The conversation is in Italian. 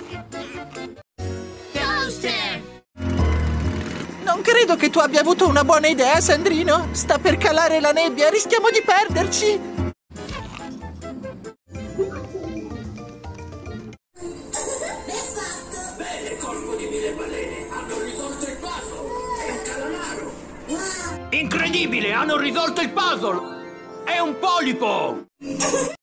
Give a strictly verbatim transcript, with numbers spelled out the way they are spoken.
Toaster! Non credo che tu abbia avuto una buona idea, Sandrino. Sta per calare la nebbia, rischiamo di perderci. Bene, corpo di mille balene, hanno risolto il puzzle! È un calamaro! Incredibile, hanno risolto il puzzle! È un polipo!